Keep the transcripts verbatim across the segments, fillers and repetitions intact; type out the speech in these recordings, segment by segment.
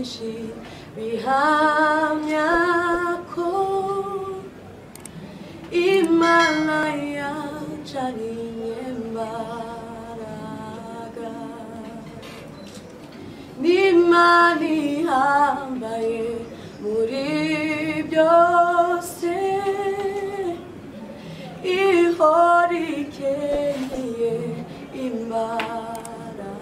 byinshi bihamya ko Imana yacu ari inyembaraga, n'Imana ihambaye muri byose, ihora ikeneye imbaraga.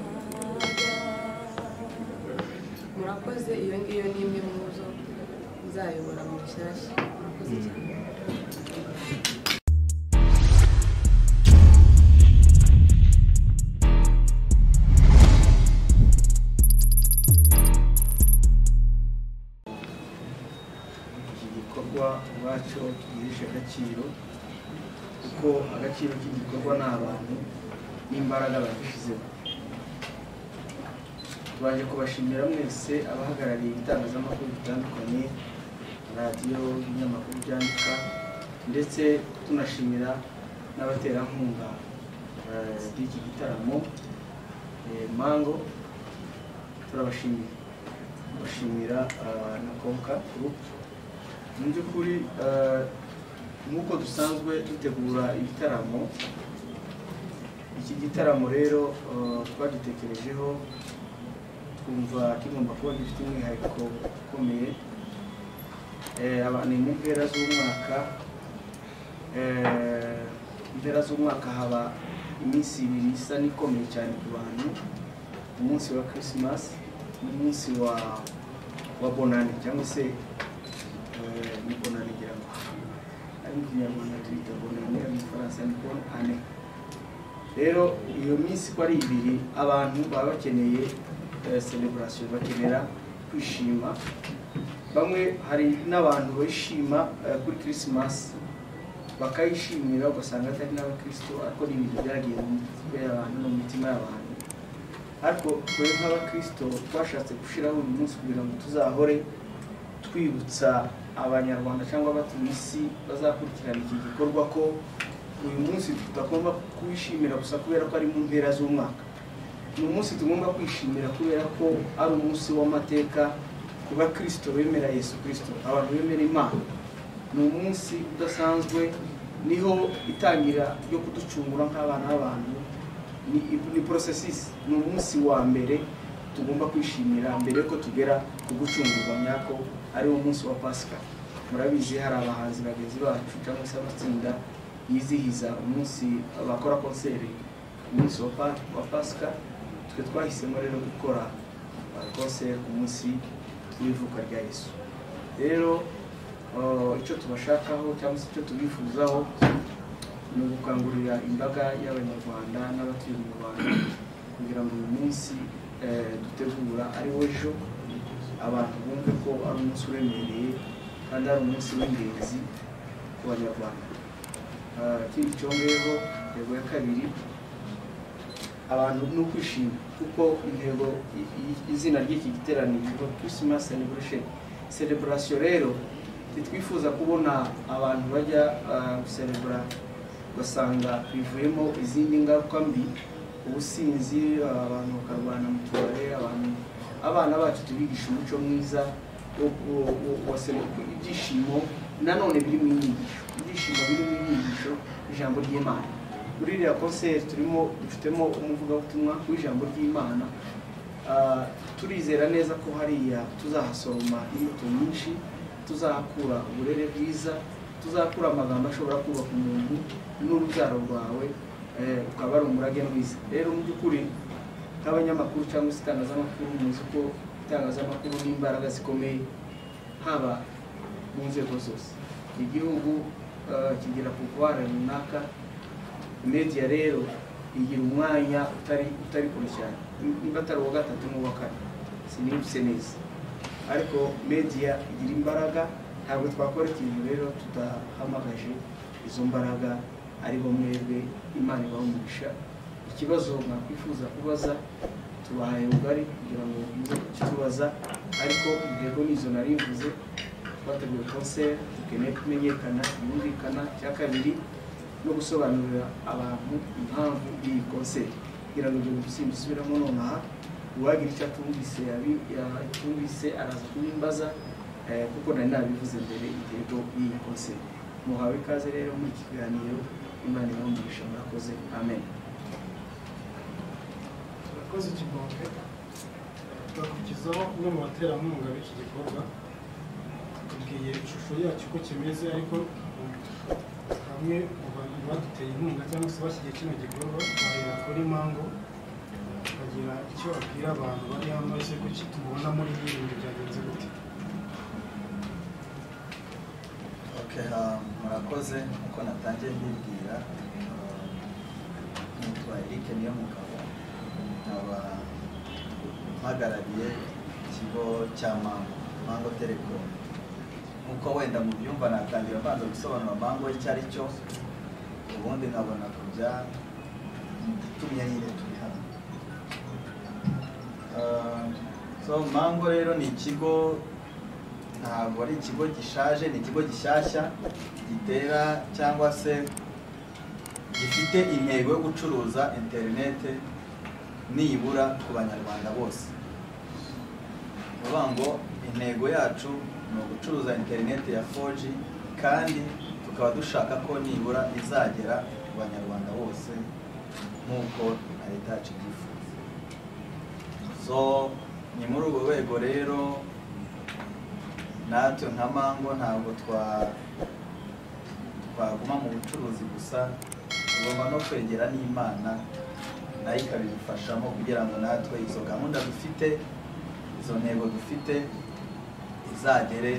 Murakoze, iyo ngiyo ni imwe mu zo nzayobora mu Rushyashya. Murakoze cyane. Wacu tugirisha agaciro kuko agaciro k'igikorwa n'abantu n'imbaraga babishyizeho. Twaje kubashimira mwese abahagarariye ibitangazamakuru bitandukanye, radiyo, ibinyamakuru byandika, ndetse tunashimira n'abaterankunga b'iki gitaramo Mango. Turabashimira bashimira na Konka Group. Mu by'ukuri nk'uko dusanzwe dutegura ibitaramo, iki gitaramo rero twagitekerejeho twumva kigomba kuba gifite umwihariko ukomeye. Abantu mu mpera z'umwaka impera z'umwaka haba iminsi ibiri isa n'ikomeye cyane ku bantu: umunsi wa Christmas n'umunsi wa wa Bonane, cyangwa se ni Bonane ngira ngo ari mu Kinyarwanda twita Bonane, mu Gifaransa ni Bonane. Rero iyo minsi ko ari ibiri, abantu baba bakeneye celebration, bakenera kwishima. Bamwe hari n'abantu bishima kuri Christmas bakayishimira, ugasanga atari n'abakristo, ariko ni ibintu byagiye mu mitwe y'abantu no mu mitima y'abantu. Ariko twe nk'abakristo twashatse gushiraho uyu munsi kugira ngo tuzahore twibutsa Abanyarwanda cyangwa abatuye isi bazakurikirana iki gikorwa ko uyu munsi tutagomba kwishimira gusa kubera ko ari mu mpera z'umwaka. Ni umunsi tugomba kwishimira kubera ko ari umunsi w'amateka ku bakristo bemera Yesu Kristo, abantu bemera Imana. Ni umunsi udasanzwe, niho itangira ryo kuducungura nk'abana b'abantu. Ni ni processus, ni umunsi wa mbere tugomba kwishimira mbere ko tugera ku gucungurwa nyako, ari wo munsi wa Pasika. Murabizi hari abahanzi bagenzi bacu cyangwa se abatsinda yizihiza umunsi bakora concert umunsi wa Pasika. Twe twahisemo rero gukora concert ku munsi w'ivuka rya Yesu. Rero icyo tubashakaho cyangwa se icyo tubifuzaho ni ugukangurira imbaga y'Abanyarwanda n'abatuye mu Rwanda kugira ngo uyu munsi dutegura ari wo ejo abantu bumve ko ari umunsi uremereye kandi ari umunsi w'ingenzi ku Banyarwanda. Ikindi cyongeyeho, intego ya kabiri, abantu ni ukwishima, kuko intego izina ry'iki giteraniro ni Christmas celebration. Celebration rero titwifuza kubona abantu bajya gucelebra basanga bivuyemo izindi ngaruka mbi, ubusinzi, abantu bakarwana mu tubare, abantu abana bacu tubigisha umuco mwiza wo celebra ibyishimo. Nanone biri mu inyigisho, ibyishimo biri mu inyigisho ijambo ry'Imana. Muri iriya concert turimo dufitemo umuvugabutumwa w'ijambo ry'Imana. Turizera neza ko hariya tuzahasoroma imbuto nyinshi, tuzahakura uburere bwiza, tuzakura amagambo ashobora kubaka umuntu n'urubyaro rwawe ukaba ari umurage mwiza. Rero mu by'ukuri nk'abanyamakuru cyangwa se itangazamakuru, muzi ko itangazamakuru n'imbaraga zikomeye haba mu nzego zose. Igihugu kigira pouvoir runaka, media rero igira umwanya utari utari kure cyane, niba atari uwa gatatu n'uwa kane sinibutse neza, ariko media igira imbaraga. Ntabwo twakora ikintu rero tudahamagaje izo mbaraga, ari bo mwebwe Imana ibahumurisha. Ikibazo mwakwifuza kubaza tubahaye ubugari kugira ngo muze kukibaza, ariko intego nizo narivuze. Twateguye concert, dukeneye kumenyekana, yumvikana. Cya kabiri no gusobanurira abantu impamvu iyi concert kugira ngo ibyo bisubiramo nonaha uwagira icyo atumvise yatumvise araza kubimbaza kuko nari nabivuze mbere intego y'iyi konseri. Muhawe ikaze rero muri iki kiganiro, Imana ibahumugishe, murakoze, amen. Turakoze Kibonke, turakugezaho umwe mu baterankunga b'iki gikorwa, tubwiye ishusho yacyo uko kimeze, ariko bamwe mu bantu baduteye inkunga cyangwa se bashyigiye kino gikorwa bahera kuri Mango, bagira icyo babwira abantu bari hano, ese kuki tubona muri iyi bintu byagenze gute? Murakoze, uko natangiye mbibwira, nitwa Eric Niyomugabo, nkaba mpagarariye ikigo cya Mango, Mango Telecom. Nk'uko wenda mu byumva natangira mbanza gusobanura Mango icyo ari cyo, ubundi nkabona kujya tumye nyine turi hano. So Mango rero ni ikigo, ntabwo ari ikigo gishaje, ni ikigo gishyashya gitera cyangwa se gifite intego yo gucuruza interinete nibura ku banyarwanda bose. Uvuga ngo intego yacu ni ugucuruza interinete ya four G, kandi tukaba dushaka ko nibura izagera ku banyarwanda bose nk'uko na leta yacu ibyifuza. So ni muri urwo rwego rero natwe nka Mango ntabwo twaguma mu bucuruzi gusa, tugomba no kwegera n'Imana nayo ikabidufashamo kugira ngo natwe izo gahunda dufite, izo ntego dufite izagere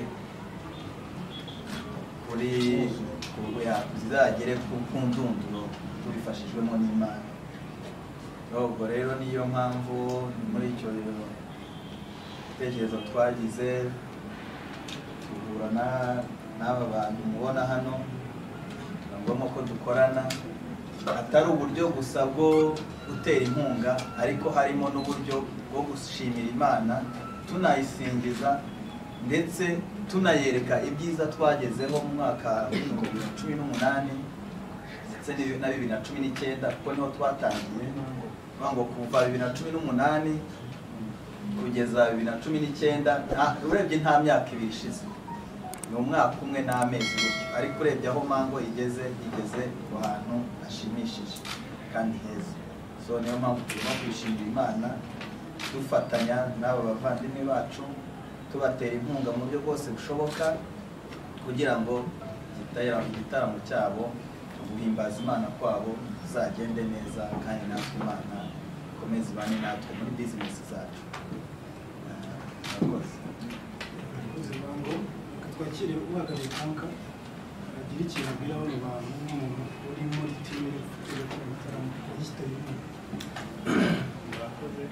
kuri zizagere ku ndunduro tubifashijwemo n'Imana. Ubwo rero niyo mpamvu muri icyo gitekerezo twagize tuhura n'aba bantu mubona hano, ngombwa ko dukorana, atari uburyo gusa bwo gutera inkunga, ariko harimo n'uburyo bwo gushimira Imana, tunayisingiza ndetse tunayereka ibyiza twagezeho mu mwaka wa bibiri na cumi n'umunani ndetse na bibiri na cumi n'icyenda, kuko niho twatangiye. Ngo kuva bibiri na cumi n'umunani kugeza bibiri na cumi n'icyenda, urebye nta myaka ibiri ishize, ni umwaka umwe n'amezi gutyo, ariko urebye aho Mango igeze igeze ku hantu hashimishije kandi heza. So niyo mpamvu turimo kwishimira Imana, dufatanya n'aba bavandimwe bacu, tubatera inkunga mu buryo bwose bushoboka kugira ngo igitaramo cyabo, guhimbaza Imana kwabo zagende neza, kandi natwe Imana ikomeze ibane natwe muri bizinesi zacu. Murakoze. Murakoze Mango, twakire uhagarariye Tanka, agira ikintu abwira abo bantu nk'umuntu uri muri timu yo gukora ibitaramo yisitaye. Murakoze.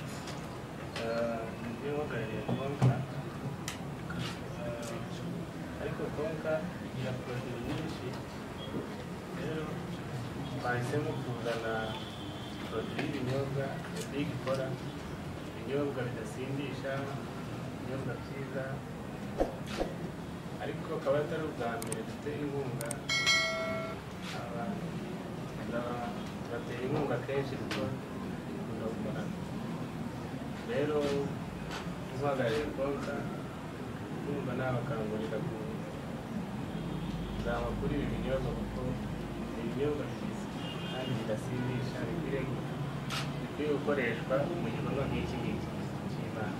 Nibyo uhagarariye Tanka, ariko Tanka igira poroduwi nyinshi, rero bahisemo kuzana poroduwi y'ibinyobwa ya Big ikora, ibinyobwa bidasindisha, ibinyobwa byiza, ariko akaba atari ubwa mbere dutera inkunga abantu, batera inkunga kenshi kuko dukunda gukorana. Rero uhagarariye Konka urumva nabakangurira kuzaba kuri ibi binyobwa, kuko ni ibinyobwa byiza kandi bidasindisha, bikwiye gukoreshwa mu gikorwa nk'iki ngiki cy'Imana.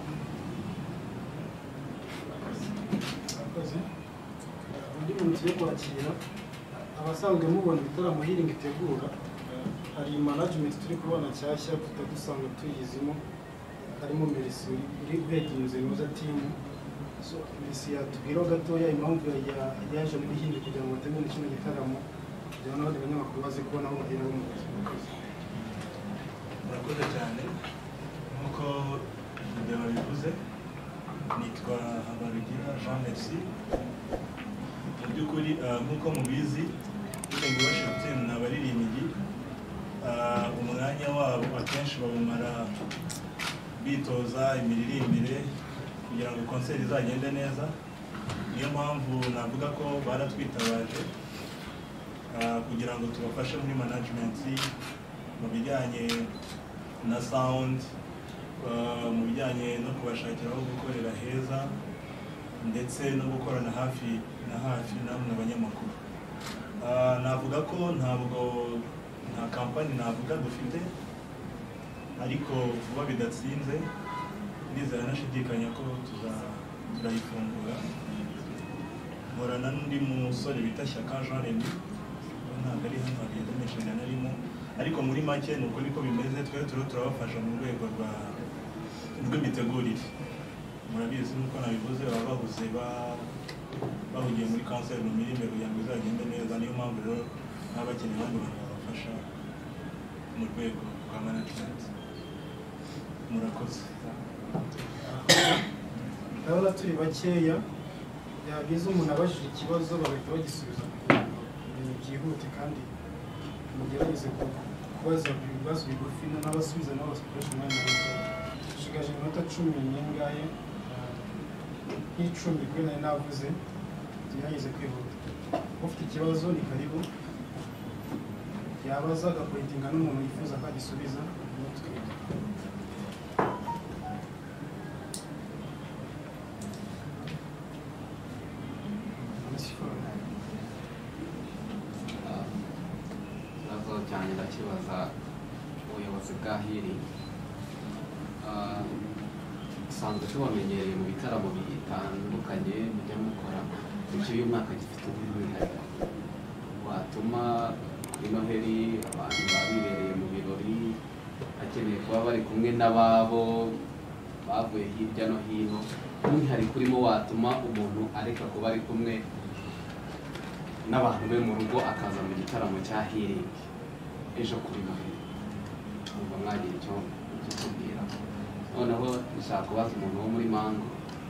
Murakoze. Undi muntu tugiye kwakira, abasanzwe mubona ibitaramo Healing itegura, hari management turi kubona nshyashya tutadusanga tuyizimo, harimo Mercy uri guheginze noza team. So Mercy yatubwiraho gatoya impamvu yaje muri Healing kugira ngo bategure kino gitaramo, kugira ngo n'abandi banyamakuru baze kubona aho bahera mu kazi. Murakoze cyane, nk'uko video bivuze, nitwa Habarugira Jean Mercy. Mu by'ukuri nk'uko mubizi, Healing Worship Team ni abaririmbyi, umwanya wabo akenshi bawumara bitoza imiririmbire kugira ngo konseri izagende neza. Niyo mpamvu navuga ko baratwitabaje kugira ngo tubafashe muri management mu bijyanye na sound, uh, mu bijyanye no kubashakira aho gukorera heza ndetse no gukorana hafi na hafi namwe abanyamakuru. Uh, navuga ko ntabwo nta kampani navuga dufite, ariko vuba bidatsinze ndizera nashidikanya ko tuzayifungura. Nkorana n'undi musore bita Shyaka Jean Remy, ntabwo ari hano hagenda nishimira narimo, ariko muri make ni uko niko bimeze. Twe turiho turabafasha mu rwego rw'imitegurire. Murabizi nuko nabivuze baba bahuze bahugiye muri kanseri mu mirimo kugira ngo izagende neza. Niyo mpamvu rero baba bakeneye abandi bantu babafasha mu rwego rwa management. Murakoze. Ndabona turi bakeya, yagize umuntu abajije ikibazo bagahita bagisubiza ibintu byihute, kandi mugerageze kubaza ibibazo bigufi n'abasubiza n'abakoresha umwanya muto. Dushigaje iminota cumi n'ingahe, nk'icumi kuri nari navuze, tugerageze kwihuta. Ufite ikibazo ni karibu, yabaza agapointinga n'umuntu yifuza ko agisubiza. Ikibazo cyane ndakibaza ubuyobozi bwa Hili. Usanzwe tubamenyereye mu bitaramo bitandukanye mujya mukora, bityo uyu mwaka gifite umwihariko watuma kuri Noheli abantu baba bibereye mu birori bakeneye kuba bari kumwe n'ababo bavuye hirya no hino. Umwihariko urimo watuma umuntu areka kuba ari kumwe n'abantu be mu rugo akaza mu gitaramo cya Hili ejo kuri Noheli. Umva mwagira icyo kitubwira. Noneho nshaka kubaza umuntu wo muri Mango,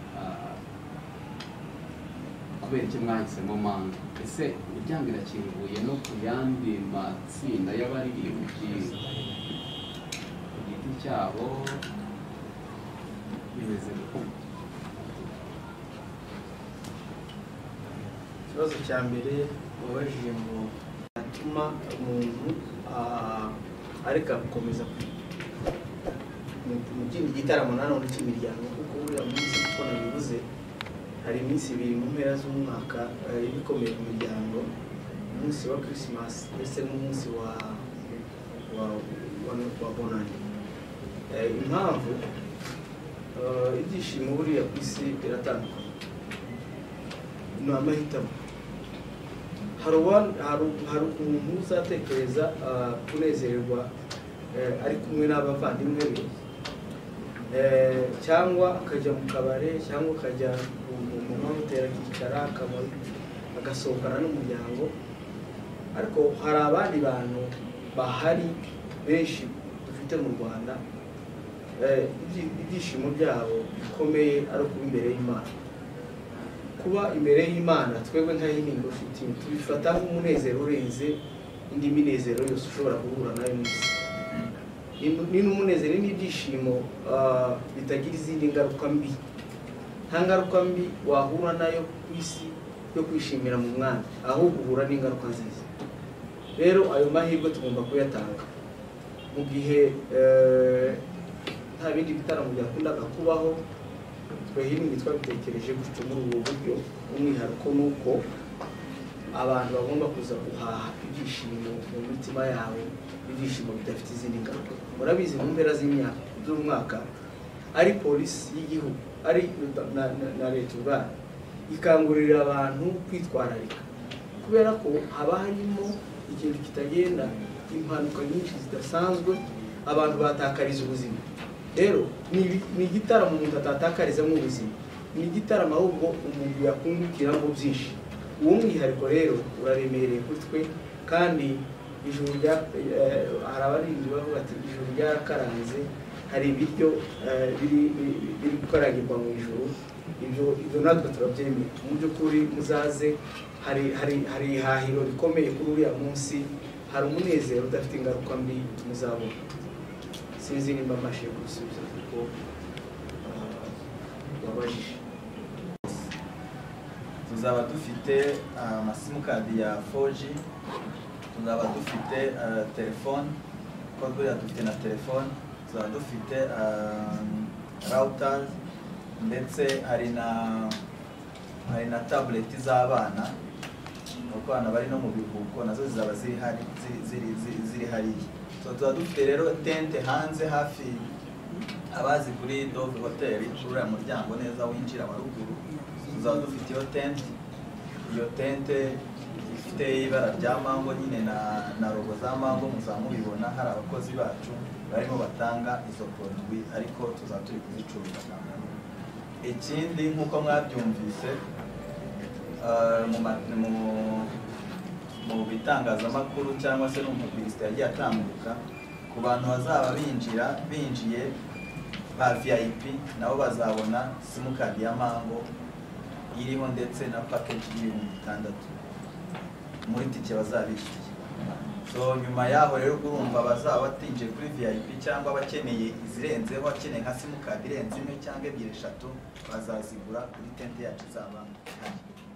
kubera icyo mwahisemo Mango? Ese imiryango irakinguye no ku yandi matsinda y'abaririmbyi ku giti cyabo bimeze gute? Ikibazo cya mbere wabajije ngo atuma umuntu areka gukomeza mu kindi gitaramo nanone cy'imiryango, kuko buriya munsi kuko nabivuze hari iminsi ibiri mu mpera z'umwaka ibikomeye mu miryango, umunsi wa Christmas ndetse n'umunsi wa wa wa Bonani. Impamvu ibyishimo buriya ku isi biratandukanye, ni amahitamo. Hari umuntu uzatekereza kunezererwa ari kumwe n'abavandimwe be, cyangwa akajya mu kabare, cyangwa akajya mu mahoteli akicara agasohokana n'umuryango. Ariko hari abandi bantu bahari benshi dufite mu Rwanda, ibyishimo byabo bikomeye ari ukuba imbere y'Imana. Kuba imbere y'Imana twebwe nka Healing Team tubifata nk'umunezero urenze indi minezero yose ushobora guhura nayo mu isi. Ni n'umunezero n'ibyishimo bitagira izindi ngaruka mbi, nta ngaruka mbi wahura nayo ku isi yo kwishimira mu Mwami, ahubwo uhura n'ingaruka nziza. Rero ayo mahirwe tugomba kuyatanga mu gihe nta bindi bitaramo byakundaga kubaho. Twe Healing twabitekereje gutyo muri ubu buryo. Umwihariko nuko abantu bagomba kuza guhaha ibyishimo mu mitima yabo, ibyishimo bidafite izindi ngaruka. Murabizi mu mpera z'imyaka z'umwaka ari polisi y'igihugu ari na leta ubwayo ikangurira abantu kwitwararika, kubera ko haba harimo ikintu kitagenda, impanuka nyinshi zidasanzwe, abantu batakariza ubuzima. Rero ni igitaramo umuntu atatakarizamo ubuzima, ni igitaramo ahubwo umuntu yakungukiramo byinshi. Uwo mwihariko rero uraremereye kuri twe, kandi ijuru rya hari abarinzi bavuga ati ijuru ryarakaranze, hari ibiryo biri gukaragirwa mu ijuru. Ibyo natwe turabyemeye. Mu by'ukuri muzaze, hari ihahiro rikomeye kuri uriya munsi, hari umunezero udafite ingaruka mbi muzabona. Sinzi nimba mbashije gusubiza kuko wabajije. Tuzaba dufite amasimukadi ya four G, tuzaba dufite telefone, kuko buriya dufite na telefone, tuzaba dufite routers ndetse hari na hari na tablet z'abana kuko abana bari no mu biruhuko nazo zizaba ziri hari ziri ziri hariya. So tuzaba dufite rero tente hanze hafi abazi kuri Dove Hotel uriya muryango neza winjira wa ruguru, tuzaba dufite iyo tente. Iyo tente ifite ibara rya mango nyine na na logo za mango, muzaba mubibona hari abakozi bacu barimo batanga izo produit ariko tuzaba turi kuzicuruza. Ikindi nk'uko mwabyumvise mu mu bitangazamakuru cyangwa se no mu publicité yagiye atambuka, ku bantu bazaba binjira binjiye ba V I P nabo bazabona simukadi ya mango iriho ndetse na package y'ibihumbi bitandatu muri tike bazabishyuye. So nyuma yaho rero urumva bazaba batinjiye kuri V I P cyangwa abakeneye izirenzeho, akeneye nka simukadi irenze imwe cyangwa ebyiri eshatu bazazigura kuri tente yacu izaba ihari.